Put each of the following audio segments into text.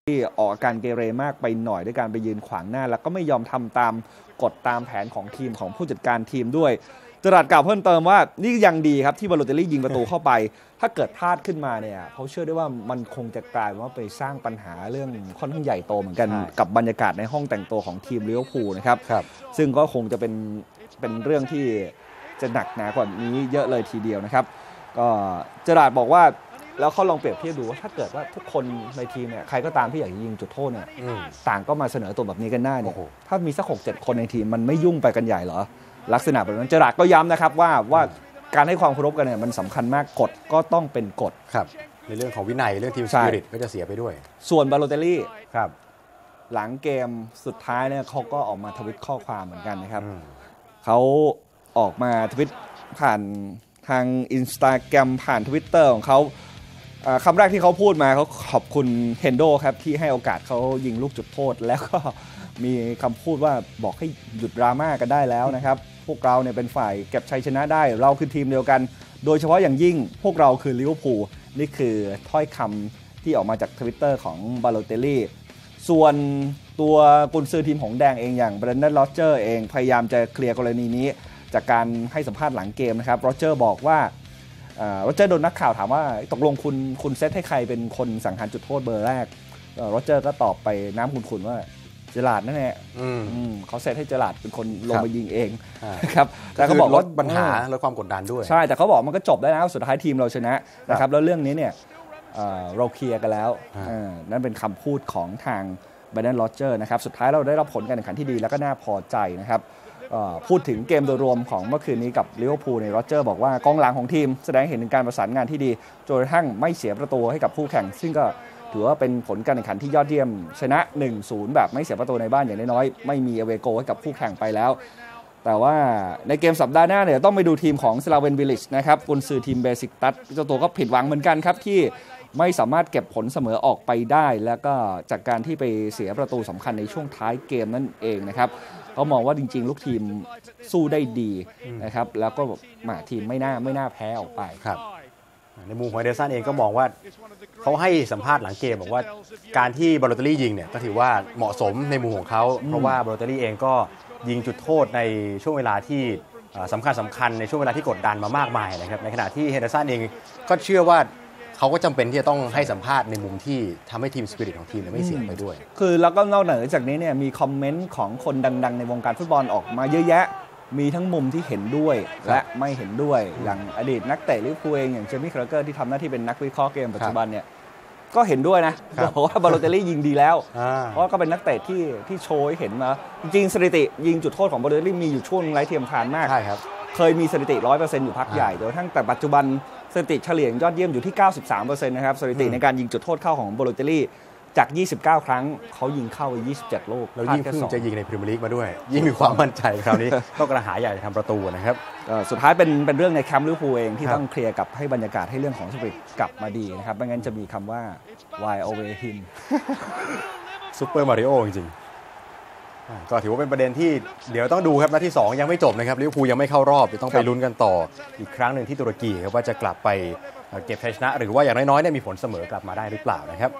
ที่ออกอาการเกเรมากไปหน่อยด้วยการไปยืนขวางหน้าแล้วก็ไม่ยอมทำตามกฎตามแผนของทีมของผู้จัดการทีมด้วยจรัสกล่าวเพิ่มเติมว่านี่ยังดีครับที่บาโลเตลลี่ยิงประตูเข้าไปถ้าเกิดพลาดขึ้นมาเนี่ยเขาเชื่อได้ว่ามันคงจะกลายว่าไปสร้างปัญหาเรื่องค่อนข้างใหญ่โตเหมือนกันกับบรรยากาศในห้องแต่งตัวของทีมลิเวอร์พูลนะครับซึ่งก็คงจะเป็นเรื่องที่จะหนักหนากว่านี้เยอะเลยทีเดียวนะครับก็จรัสบอกว่าแล้วเขาลองเปรียบเทียบดูว่าถ้าเกิดว่าทุกคนในทีมเนี่ยใครก็ตามที่อยากยิงจุดโทษเนี่ยต่างก็มาเสนอตัวแบบนี้กันได้เนี่ยถ้ามีสัก 6-7 คนในทีมมันไม่ยุ่งไปกันใหญ่เหรอลักษณะแบบนั้นจรัสก็ย้ำนะครับว่าการให้ความเคารพกันเนี่ยมันสำคัญมากกฎก็ต้องเป็นกฎครับในเรื่องของวินัยเรื่องทีมสปิริตก็จะเสียไปด้วยส่วนบาโลเตลลี่ครับหลังเกมสุดท้ายเนี่ยเขาก็ออกมาทวิตข้อความเหมือนกันนะครับเขาออกมาทวิตผ่านทาง Instagram ผ่าน Twitter ของเขาคำแรกที่เขาพูดมาเขาขอบคุณเฮนโดครับที่ให้โอกาสเขายิงลูกจุดโทษแล้วก็มีคำพูดว่าบอกให้หยุดดราม่ากันได้แล้วนะครับพวกเราเนี่ยเป็นฝ่ายเก็บชัยชนะได้เราคือทีมเดียวกันโดยเฉพาะอย่างยิ่งพวกเราคือลิเวอร์พูลนี่คือถ้อยคำที่ออกมาจาก Twitter ของบาโลเตลลี่ส่วนตัวกุนซือทีมหงส์แดงเองอย่างแบรนดอน โรเจอร์เองพยายามจะเคลียร์กรณีนี้จากการให้สัมภาษณ์หลังเกมนะครับโรเจอร์บอกว่าโรเจอร์โดนนักข่าวถามว่าตกลงคุณเซตให้ใครเป็นคนสังหารจุดโทษเบอร์แรกโรเจอร์ก็ตอบไปน้ำขุ่นๆว่าเจอราร์ดนั่นแหละเขาเซตให้เจอราร์ดเป็นคนลงมายิงเองครับแต่เขาบอกลดปัญหาลดความกดดันด้วยใช่แต่เขาบอกมันก็จบได้แล้วสุดท้ายทีมเราชนะนะครับแล้วเรื่องนี้เนี่ยเราเคลียร์กันแล้วนั่นเป็นคำพูดของทางแบรนดอน โรเจอร์นะครับสุดท้ายเราได้รับผลการแข่งขันที่ดีแล้วก็น่าพอใจนะครับพูดถึงเกมโดยรวมของเมื่อคืนนี้กับลิเวอร์พูลในโรเจอร์บอกว่ากองหลังของทีมแสดงเห็นถึงการประสานงานที่ดีจนกระทั่งไม่เสียประตูให้กับคู่แข่งซึ่งก็ถือว่าเป็นผลการแข่งขันที่ยอดเยี่ยมชนะ 1-0 แบบไม่เสียประตูในบ้านอย่างน้อยๆไม่มีเอเวโกให้กับคู่แข่งไปแล้วแต่ว่าในเกมสัปดาห์หน้าเนี่ยต้องไปดูทีมของสลาเวนวิลลิชนะครับกุนซือทีมเบสิกตัสเจ้าตัวก็ผิดหวังเหมือนกันครับที่ไม่สามารถเก็บผลเสมอออกไปได้แล้วก็จากการที่ไปเสียประตูสำคัญในช่วงท้ายเกมนั่นเองนะครับเขามองว่าจริงๆลูกทีมสู้ได้ดีนะครับแล้วก็มาทีมไม่น่าแพ้ออกไปครับในมุมของเดซันเองก็มองว่าเขาให้สัมภาษณ์หลังเกมบอกว่าการที่บาโลเตลลี่ยิงเนี่ยก็ถือว่าเหมาะสมในมุมของเขาเพราะว่าบาโลเตลลี่เองก็ยิงจุดโทษในช่วงเวลาที่สำคัญในช่วงเวลาที่กดดันมามากมายนะครับในขณะที่เฮนเดอร์สันเองก็เชื่อว่าเขาก็จำเป็นที่จะต้องให้สัมภาษณ์ในมุมที่ทำให้ทีมสปิริตของทีมไม่เสียไปด้วยคือแล้วก็นอกเหนือจากนี้เนี่ยมีคอมเมนต์ของคนดังๆในวงการฟุตบอลออกมาเยอะแยะมีทั้งมุมที่เห็นด้วยและไม่เห็นด้วยอย่างอดีตนักเตะลิเวอร์พูลเองอย่างเจมี่ คาร์เกอร์ที่ทำหน้าที่เป็นนักวิเคราะห์เกมปัจจุบันเนี่ยก็เห็นด้วยนะบอกว่าบาโลเตลลี่ยิงดีแล้วเพราะก็เป็นนักเตะที่โชว์ให้เห็นมาจริงๆสถิติยิงจุดโทษของบาโลเตลลี่มีอยู่ช่วงไร้เทียมทานมากเคยมีสถิติ 100% อยู่พักใหญ่จนกระทั่งแต่ปัจจุบันสถิติเฉลี่ยยอดเยี่ยมอยู่ที่ 93% นะครับสถิติในการยิงจุดโทษเข้าของบาโลเตลลี่จาก 29 ครั้งเขายิงเข้าไป 27 ลูกแล้วยิ่งเพิ่งจะยิงในพรีเมียร์ลีกมาด้วยยิ่งมีความมั่นใจคราวนี้ก็กระหายอยากจะทำประตูนะครับสุดท้ายเป็นเรื่องในแคมป์ลิเวอร์พูลเองที่ต้องเคลียร์กับให้บรรยากาศให้เรื่องของสปิริตกลับมาดีนะครับไม่งั้นจะมีคำว่า why away him ซุปเปอร์มาริโอจริงๆก็ถือว่าเป็นประเด็นที่เดี๋ยวต้องดูครับนัดที่2ยังไม่จบนะครับลิเวอร์พูลยังไม่เข้ารอบจะต้องไปลุ้นกันต่ออีกครั้งหนึ่งที่ตุรกีครับว่าจะกลับไปเก็บชัยชนะหรือว่าอย่างน้อยๆเนี่ยมีผลเสมอกลับมาได้หรือเปล่านะครับ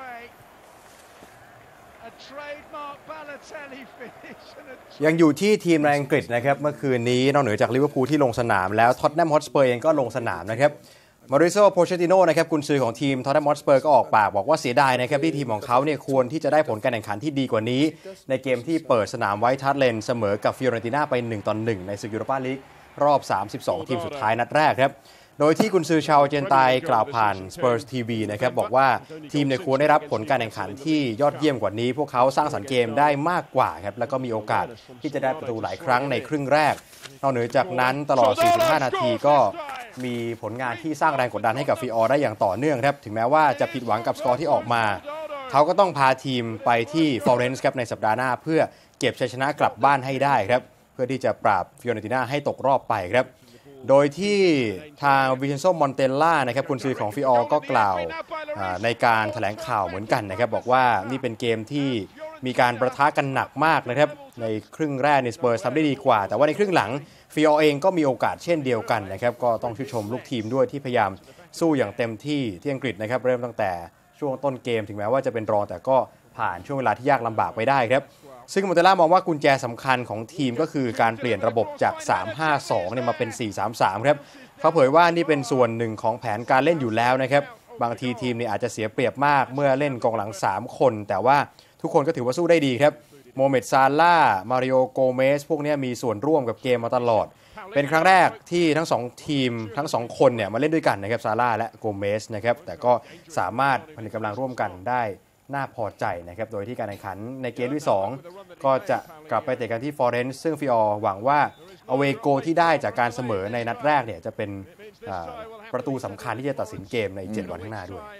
ยังอยู่ที่ทีมในอังกฤษนะครับเมื่อคืนนี้นอกเหนือจากลิเวอร์พูลที่ลงสนามแล้วท็อตแนมฮอตสเปอร์เองก็ลงสนามนะครับมาริโซ โพเชตติโนนะครับกุนซือของทีมท็อตแนมฮอตสเปอร์ก็ออกปากบอกว่าเสียดายนะครับที่ทีมของเขาเนี่ยควรที่จะได้ผลการแข่งขันที่ดีกว่านี้ในเกมที่เปิดสนามไวท์ฮาร์ทเลนเสมอกับฟิโอเรนติน่าไป1-1ในศึกยูโรปาลีกรอบ32ทีมสุดท้ายนัดแรกครับโดยที่กุนซือชาวอาร์เจนไตน์กล่าวผ่าน Spurs TV นะครับบอกว่าทีมในควรได้รับผลการแข่งขันที่ยอดเยี่ยมกว่านี้พวกเขาสร้างสรรค์เกมได้มากกว่าครับแล้วก็มีโอกาสที่จะได้ประตูหลายครั้งในครึ่งแรกนอกเหนือจากนั้นตลอด45นาทีก็มีผลงานที่สร้างแรงกดดันให้กับฟิออร์ได้อย่างต่อเนื่องครับถึงแม้ว่าจะผิดหวังกับสกอร์ที่ออกมาเขาก็ต้องพาทีมไปที่ฟลอเรนซ์ครับในสัปดาห์หน้าเพื่อเก็บชัยชนะกลับบ้านให้ได้ครับเพื่อที่จะปราบฟิโอเรนติน่าให้ตกรอบไปครับโดยที่ทางวิเชนโซ มอนเตลล่านะครับกุนซือของฟิออร์ก็กล่าวในการแถลงข่าวเหมือนกันนะครับบอกว่านี่เป็นเกมที่มีการประทะกันหนักมากนะครับในครึ่งแรกในสเปอร์ทำได้ดีกว่าแต่ว่าในครึ่งหลังฟิออร์เองก็มีโอกาสเช่นเดียวกันนะครับก็ต้องชื่นชมลูกทีมด้วยที่พยายามสู้อย่างเต็มที่อังกฤษนะครับเริ่มตั้งแต่ช่วงต้นเกมถึงแม้ว่าจะเป็นรองแต่ก็พผ่านช่วงเวลาที่ยากลำบากไปได้ครับซึ่งมอนเตล่ามองว่ากุญแจสำคัญของทีมก็คือการเปลี่ยนระบบจาก 3-5-2 เนี่ยมาเป็น 4-3-3 ครับเขาเผยว่านี่เป็นส่วนหนึ่งของแผนการเล่นอยู่แล้วนะครับบางทีทีมเนี่ยอาจจะเสียเปรียบมากเมื่อเล่นกองหลัง3คนแต่ว่าทุกคนก็ถือว่าสู้ได้ดีครับโมเมดซาร่ามาริโอโกเมสพวกนี้มีส่วนร่วมกับเกมมาตลอดเป็นครั้งแรกที่ทั้ง2ทีมทั้ง2คนเนี่ยมาเล่นด้วยกันนะครับซาร่าและโกเมสนะครับแต่ก็สามารถผลิตกำลังร่วมกันได้น่าพอใจนะครับโดยที่การแข่งขันในเกมที่2ก็จะกลับไปเตะกันที่ฟลอเรนซ์ซึ่งฟิออร์หวังว่าอเวโกที่ได้จากการเสมอในนัดแรกเนี่ยจะเป็นประตูสำคัญที่จะตัดสินเกมใน7วันข้างหน้าด้วย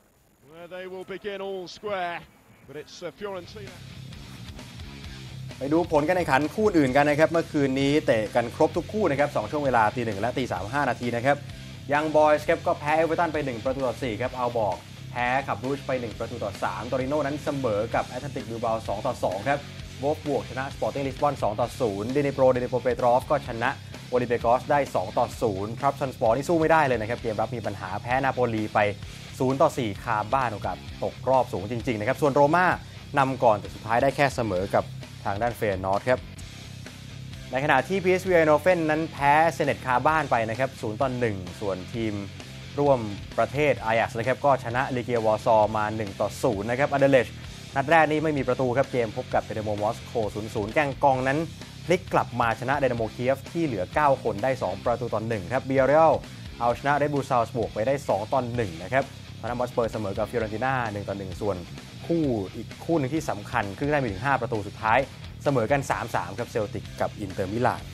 ไปดูผลการแข่งขันคู่อื่นกันนะครับเมื่อคืนนี้เตะกันครบทุกคู่นะครับ2ช่วงเวลาตี 1และตี 3:05 นาทีนะครับยังบอยส์ครับก็แพ้เอเวอร์ตันไป1-4ครับเอาบอกแพ้ขับรูชไป1-3ตอริโน่นั้นเสมอกับแอตเลติกบิลบาโ2-2ครับโวล์ฟบวกชนะสปอร์ติ้งลิสบอน2-0เดนิโปรเปโตรฟก็ชนะโอลิเบกอสได้2-0ครับซันสปอร์นี่สู้ไม่ได้เลยนะครับเกมรับมีปัญหาแพ้นาโปลีไป0-4คาบ้านโอกาสตกรอบสูงจริงๆนะครับส่วนโรม่านำก่อนแต่สุดท้ายได้แค่เสมอกับทางด้านเฟยร์นอร์ทครับในขณะที่ PSV Eindhoven นั้นแพ้เซเนตคาบ้านไปนะครับ0-1ส่วนทีมร่วมประเทศ Ajax นะครับก็ชนะลิเกียวอร์ซอมา1-0นะครับอันเดเลชนัดแรกนี้ไม่มีประตูครับเกมพบกับเดนาโมมอสโก 0-0 แกงกองนั้นพลิกกลับมาชนะเดนาโมเคียฟที่เหลือ9คนได้2-1ครับเบียเรียลเอาชนะเรดบูลซาวส์บวกไปได้2-1นะครับทอตแนมฮอตสเปอร์เสมอกับฟิออเรนติน่า1-1ส่วนคู่อีกคู่นึงที่สำคัญครึ่งแรกมีถึง5ประตูสุดท้ายเสมอกัน 3-3 ครับเซลติกกับอินเตอร์มิลาน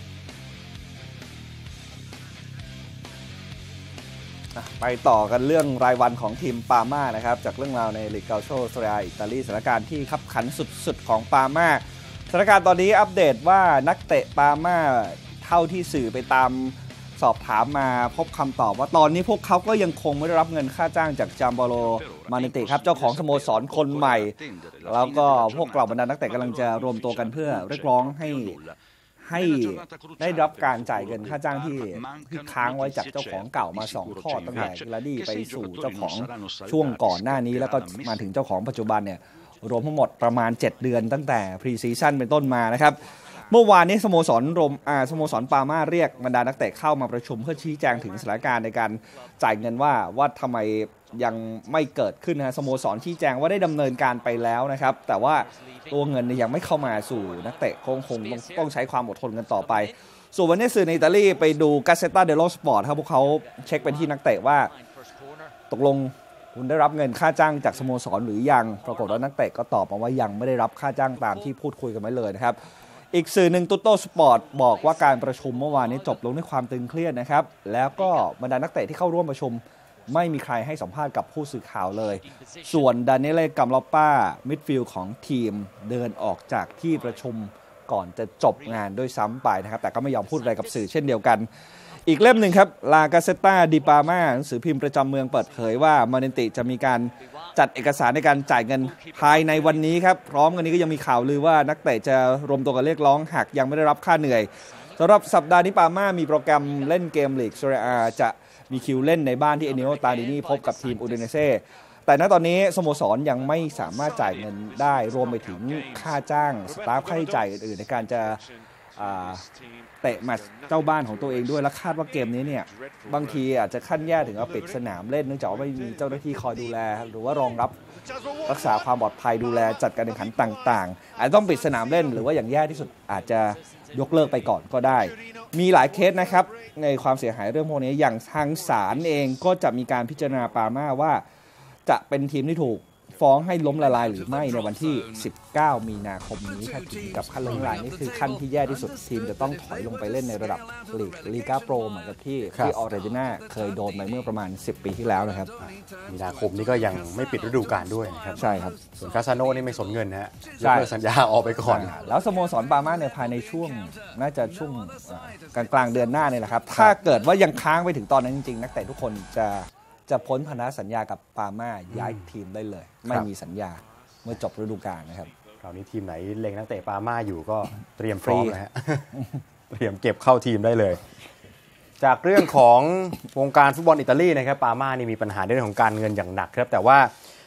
ไปต่อกันเรื่องรายวันของทีมปาร์ม่านะครับจากเรื่องราวในลีกเกาโชเซียอิตาลีสถานการณ์ที่คับขันสุดๆของปาร์ม่าสถานการณ์ตอนนี้อัปเดตว่านักเตะปาร์ม่าเท่าที่สื่อไปตามสอบถามมาพบคำตอบว่าตอนนี้พวกเขาก็ยังคงไม่ได้รับเงินค่าจ้างจากจัมบาโลมาเนติครับเจ้าของสโมสรคนใหม่แล้วก็พวกเหล่าบรรดานักเตะกำลังจะรวมตัวกันเพื่อเรียกร้องให้ได้รับการจ่ายเงินค่าจ้างที่ค้างไว้จากเจ้าของเก่ามา2ทอดตั้งแต่กิลาดี้ไปสู่เจ้าของช่วงก่อนหน้านี้แล้วก็มาถึงเจ้าของปัจจุบันเนี่ยรวมทั้งหมดประมาณ7เดือนตั้งแต่พรีซีซั่นเป็นต้นมานะครับเมื่อวานนี้สโมสรปาร์ม่าเรียกบรรดานักเตะเข้ามาประชุมเพื่อชี้แจงถึงสถานการณ์ในการจ่ายเงินว่าทำไมยังไม่เกิดขึ้นนะสโมสรชี้แจงว่าได้ดำเนินการไปแล้วนะครับแต่ว่าตัวเงินยังไม่เข้ามาสู่นักเตะคงต้องใช้ความอดทนกันต่อไปส่วนวันนี้สื่อในอิตาลีไปดูกาเซต้าเดโลสปอร์ตครับพวกเขาเช็คเป็นที่นักเตะว่าตกลงคุณได้รับเงินค่าจ้างจากสโมสรหรือยังปรากฏว่านักเตะก็ตอบมาว่ายังไม่ได้รับค่าจ้างตามที่พูดคุยกันไว้เลยนะครับอีกสื่อหนึ่งตุโต้สปอร์ตบอกว่าการประชุมเมื่อวานนี้จบลงด้วยความตึงเครียดนะครับแล้วก็บรรดานักเตะที่เข้าร่วมประชุมไม่มีใครให้สัมภาษณ์กับผู้สื่อข่าวเลยส่วนดานิเอล กัมลอปป้ามิดฟิลด์ของทีมเดินออกจากที่ประชุมก่อนจะจบงานด้วยซ้ำไปนะครับแต่ก็ไม่ยอมพูดอะไรกับสื่อเช่นเดียวกันอีกเล่มหนึ่งครับลากาเซต้าดิปาม่าหนังสือพิมพ์ประจำเมืองเปิดเผยว่ามาเนติจะมีการจัดเอกสารในการจ่ายเงินภายในวันนี้ครับพร้อมกันนี้ก็ยังมีข่าวลือว่านักเตะจะรวมตัวกันเรียกร้องหากยังไม่ได้รับค่าเหนื่อยสำหรับสัปดาห์นี้ปาม่ามีโปรแกรมเล่นเกมลีกซีเรียจะมีคิวเล่นในบ้านที่เอเนโอตาดินีพบกับทีมอูดิเนเซ่แต่ณตอนนี้สโมสรยังไม่สามารถจ่ายเงินได้รวมไปถึงค่าจ้างสตาฟค่าใช้จ่ายอื่นๆในการจะเตะแมตช์เจ้าบ้านของตัวเองด้วยและคาดว่าเกมนี้เนี่ยบางทีอาจจะขั้นแย่ถึงกับปิดสนามเล่นเนื่องจากว่าไม่มีเจ้าหน้าที่คอยดูแลหรือว่ารองรับรักษาความปลอดภัยดูแลจัดการแข่งขันต่างๆอาจจะต้องปิดสนามเล่นหรือว่าอย่างแย่ที่สุดอาจจะยกเลิกไปก่อนก็ได้มีหลายเคสนะครับในความเสียหายเรื่องพวกนี้อย่างทางศาลเองก็จะมีการพิจารณาปาม่าว่าจะเป็นทีมที่ถูกฟ้องให้ล้มละลายหรือไม่ในวันที่19มีนาคมนี้ถ้าถึงกับขั้นล้มละลายนี่คือขั้นที่แย่ที่สุดทีมจะต้องถอยลงไปเล่นในระดับลีกาโปรเหมือนกับที่ออเรติน่าเคยโดนไปเมื่อประมาณ10ปีที่แล้วนะครับมีนาคมนี้ก็ยังไม่ปิดฤดูกาลด้วยนะครับใช่ครับส่วนคาซาโน่นี่ไม่สนเงินนะฮะยกเลิกสัญญาออกไปก่อนแล้วสโมสรปาม่าในภายในช่วงน่าจะช่วงกลางเดือนหน้าเนี่ยแหละครับถ้าเกิดว่ายังค้างไปถึงตอนนั้นจริงๆนักเตะทุกคนจะพ้นพันธสัญญากับปาม่าย้ายทีมได้เลยไม่มีสัญญาเมื่อจบฤดูกาลนะครับคราวนี้ทีมไหนเล็งนักเตะปาม่าอยู่ก็เตรียมพร้อมนะฮะ เตรียมเก็บเข้าทีมได้เลยจากเรื่องของวงการฟุตบอลอิตาลีนะครับปาม่านี่มีปัญหาเรื่องของการเงินอย่างหนักครับแต่ว่า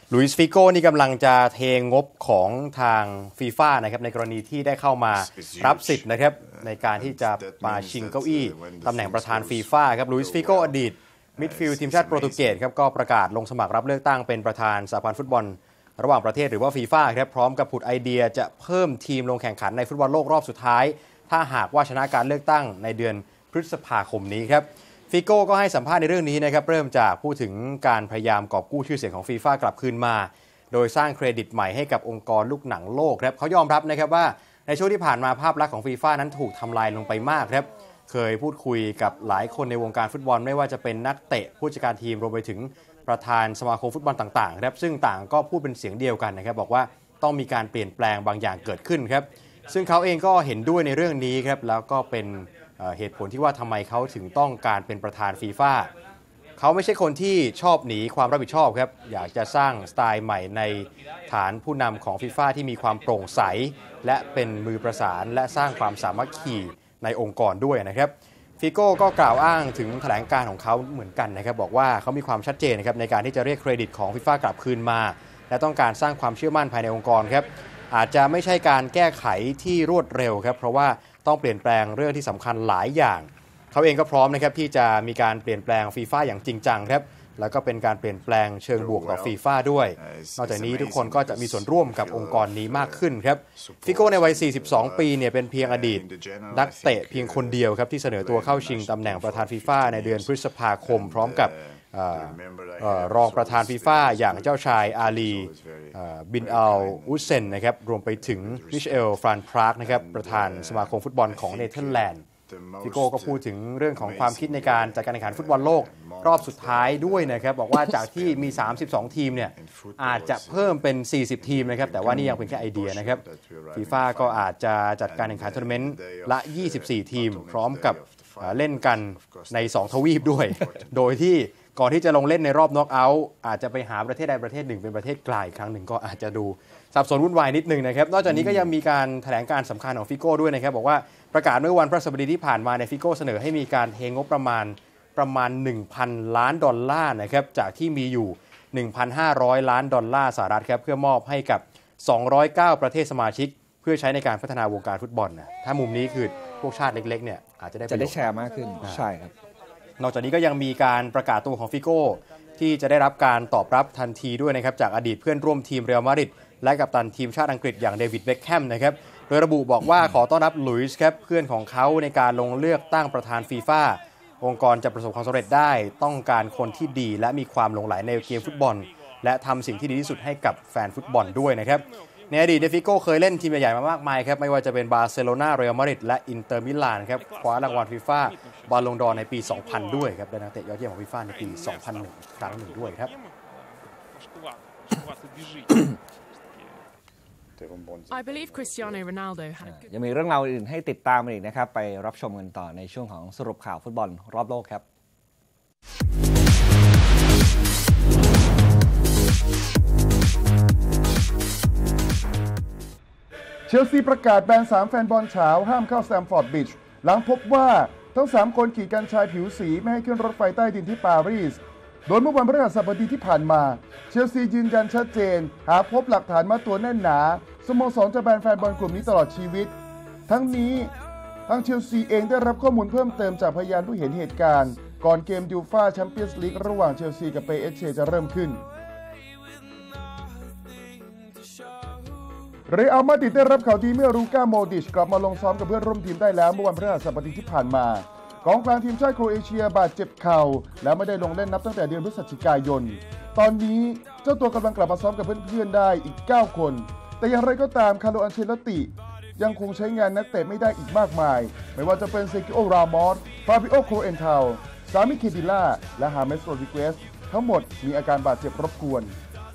ลุยส์ฟิโก้นี่กำลังจะเทงบของทางฟีฟ่านะครับในกรณีที่ได้เข้ามารับสิทธิ์นะครับในการที่จะมาชิงเก้าอี้ตำแหน่งประธานฟีฟ่าครับลุยส์ฟิโก้อดีตมิดฟิลด์ทีมชาติโปรตุเกสครับก็ประกาศลงสมัครรับเลือกตั้งเป็นประธานสหพันธ์ฟุตบอลระหว่างประเทศหรือว่าฟีฟ่าครับพร้อมกับผุดไอเดียจะเพิ่มทีมลงแข่งขันในฟุตบอลโลกรอบสุดท้ายถ้าหากว่าชนะการเลือกตั้งในเดือนพฤษภาคมนี้ครับฟิโก้ก็ให้สัมภาษณ์ในเรื่องนี้นะครับเริ่มจากพูดถึงการพยายามกอบกู้ชื่อเสียงของฟีฟ่ากลับคืนมาโดยสร้างเครดิตใหม่ให้กับองค์กรลูกหนังโลกครับเขายอมรับนะครับว่าในช่วงที่ผ่านมาภาพลักษณ์ของฟีฟ่านั้นถูกทำลายลงไปมากครับเคยพูดคุยกับหลายคนในวงการฟุตบอลไม่ว่าจะเป็นนักเตะผู้จัดการทีมรวมไปถึงประธานสมาคมฟุตบอลต่างๆครับซึ่งต่างก็พูดเป็นเสียงเดียวกันนะครับบอกว่าต้องมีการเปลี่ยนแปลงบางอย่างเกิดขึ้นครับซึ่งเขาเองก็เห็นด้วยในเรื่องนี้ครับแล้วก็เป็นเหตุผลที่ว่าทำไมเขาถึงต้องการเป็นประธานฟีฟ่าเขาไม่ใช่คนที่ชอบหนีความรับผิดชอบครับอยากจะสร้างสไตล์ใหม่ในฐานผู้นำของฟีฟ่าที่มีความโปร่งใสและเป็นมือประสานและสร้างความสามัคคีในองค์กรด้วยนะครับฟิโก้ก็กล่าวอ้างถึงแถลงการของเขาเหมือนกันนะครับบอกว่าเขามีความชัดเจนนะครับในการที่จะเรียกเครดิตของฟีฟ่ากลับคืนมาและต้องการสร้างความเชื่อมั่นภายในองค์กรครับอาจจะไม่ใช่การแก้ไขที่รวดเร็วครับเพราะว่าต้องเปลี่ยนแปลงเรื่องที่สำคัญหลายอย่างเขาเองก็พร้อมนะครับที่จะมีการเปลี่ยนแปลงฟีฟ่าอย่างจริงจังครับแล้วก็เป็นการเปลี่ยนแปลงเชิงบวกต่อฟีฟ่าด้วยนอกจากนี้ทุกคนก็จะมีส่วนร่วมกับองค์กรนี้มากขึ้นครับฟิโก้ในวัย42 ปีเนี่ยเป็นเพียงอดีตนักเตะเพียงคนเดียวครับที่เสนอตัวเข้าชิงตำแหน่งประธานฟีฟ่าในเดือนพฤษภาคมพร้อมกับรองประธานฟีฟ่าอย่างเจ้าชายอาลีบินอัลอุสเซนนะครับรวมไปถึงมิเชลฟรานพรากนะครับประธานสมาคมฟุตบอลของเนเธอร์แลนด์ฟิโก้ก็พูดถึงเรื่องของความคิดในการจัดการแข่งขันฟุตบอลโลกรอบสุดท้ายด้วยนะครับบอกว่าจากที่มี32ทีมเนี่ยอาจจะเพิ่มเป็น40ทีมนะครับแต่ว่านี่ยังเป็นแค่ไอเดียนะครับฟีฟ่าก็อาจจะจัดการแข่งขันทัวร์นาเมนต์ละ24ทีมพร้อมกับเล่นกันใน2ทวีปด้วยโดยที่ก่อนที่จะลงเล่นในรอบน็อกเอาท์อาจจะไปหาประเทศใดประเทศหนึ่งเป็นประเทศไกลครั้งหนึ่งก็อาจจะดูสับสนวุ่นวายนิดนึงนะครับนอกจากนี้ก็ยังมีการแถลงการสำคัญของฟิโก้ด้วยนะครับบอกว่าประกาศเมื่อวันพฤหัสบดีที่ผ่านมาในฟิโก้เสนอให้มีการเทงบประมาณ 1,000 ล้านดอลลาร์นะครับจากที่มีอยู่ 1,500 ล้านดอลลาร์สหรัฐครับเพื่อมอบให้กับ209ประเทศสมาชิกเพื่อใช้ในการพัฒนาวงการฟุตบอลนะถ้ามุมนี้คือพวกชาติเล็กๆเนี่ยอาจจะได้แชร์มากขึ้นใช่ครับนอกจากนี้ก็ยังมีการประกาศตัวของฟิโก้ที่จะได้รับการตอบรับทันทีด้วยนะครับจากอดีตเพื่อนร่วมทีมเรอัลมาดริดและกัปตันทีมชาติอังกฤษอย่างเดวิดเบ็คแฮมนะครับโดยระบุบอกว่าขอต้อนรับลุยส์ครับเพื่อนของเขาในการลงเลือกตั้งประธานฟีฟ่าองค์กรจะประสบความสำเร็จได้ต้องการคนที่ดีและมีความหลงใหลในเกมฟุตบอลและทำสิ่งที่ดีที่สุดให้กับแฟนฟุตบอลด้วยนะครับในอดีตฟิโก้เคยเล่นทีมใหญ่ๆมามากมายครับไม่ว่าจะเป็นบาร์เซโลนาเรอัลมาดริดและอินเตอร์มิลานครับคว้ารางวัลฟีฟ่าบอลลงดอร์ในปี 2000 ด้วยครับเป็นนักเตะยอดเยี่ยมของฟีฟ่าในปี 2001 ครั้งหนึ่งด้วยครับ I believe Cristiano Ronaldo had ยังมีเรื่องราวอื่นให้ติดตามอีกนะครับไปรับชมกันต่อในช่วงของสรุปข่าวฟุตบอลรอบโลกครับเชลซีประกาศแบน3แฟนบอลเฉาห้ามเข้าสแตมฟอร์ดบริดจ์หลังพบว่าทั้ง3คนขีดกันชายผิวสีไม่ให้ขึ้นรถไฟใต้ดินที่ปารีสโดยเมื่อวันพฤหัสบดีที่ผ่านมาเชลซียืนยันชัดเจนหากพบหลักฐานมัดตัวแน่นหนาสโมสรจะแบนแฟนบอลกลุ่มนี้ตลอดชีวิตทั้งนี้ทางเชลซีเองได้รับข้อมูลเพิ่มเติมจากพยานผู้เห็นเหตุการณ์ก่อนเกมยูฟ่าแชมเปี้ยนส์ลีกระหว่างเชลซีกับเปเอชเชจะเริ่มขึ้นเรอัลมาดริดได้รับข่าวดีเมื่อลูก้าโมดริชกลับมาลงซ้อมกับเพื่อนร่วมทีมได้แล้วเมื่อวันพฤหัสบดีที่ผ่านมากองกลางทีมชาติโครเอเชียบาดเจ็บเข่าและไม่ได้ลงเล่นนับตั้งแต่เดือนพฤศจิกายนตอนนี้เจ้าตัวกำลังกลับมาซ้อมกับเพื่อนๆได้อีก9คนแต่อย่างไรก็ตามคาร์โล อันเชลอตติยังคงใช้งานนักเตะไม่ได้อีกมากมายไม่ว่าจะเป็นเซกิโอ รามอส ฟาบิโอ โคเอนเทล ซามิ เคดิล่าและฮาเมส โรดริเกสทั้งหมดมีอาการบาดเจ็บรบกวน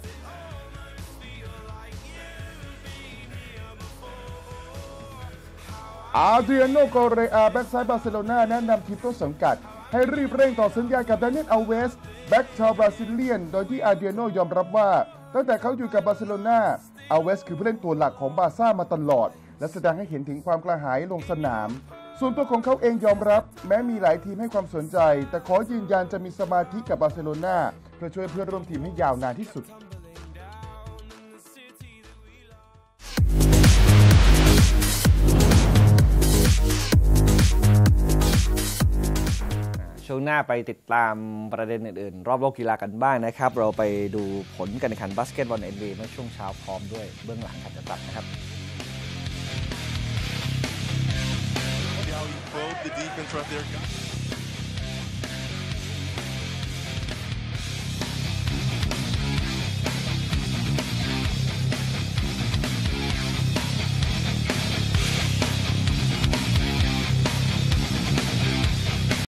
อาเดรียโน โกเรอา แบ็กซ้ายบาร์เซโลนาแนะนำทีมต้นสังกัดให้รีบเร่งต่อสัญญากับดานิเอล อัลเวสแบ็กชาวบราซิเลียนโดยที่อาเดรียโนยอมรับว่าตั้งแต่เขาอยู่กับบาร์เซโลนาอัลเวสคือผู้เล่นตัวหลักของบาร์ซ่ามาตลอดและแสดงให้เห็นถึงความกระหายลงสนามส่วนตัวของเขาเองยอมรับแม้มีหลายทีมให้ความสนใจแต่ขอยืนยันจะมีสมาธิกับบาร์เซโลนาเพื่อช่วยเพื่อนร่วมทีมให้ยาวนานที่สุดช่วงหน้าไปติดตามประเด็นอื่นๆรอบโลกกีฬากันบ้างนะครับเราไปดูผลการแข่งขันบาสเกตบอล NBA เมื่อช่วงเช้าพร้อมด้วยเบื้องหลังครับจะกลับนะครับ How he probed the defense right there.